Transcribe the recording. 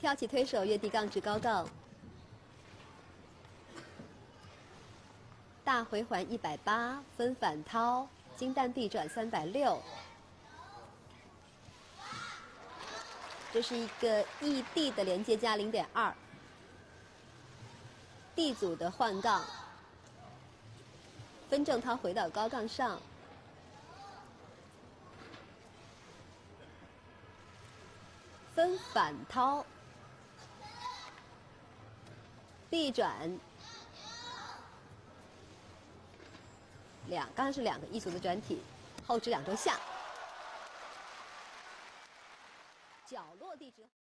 跳起推手，越低杠至高杠。大回环180，分反掏，金蛋地转360。这是一个异地的连接加0.2。D 组的换杠，分正掏回到高杠上。 分反掏，地转，刚刚是2个一组的转体，后指2周下，脚落地之后。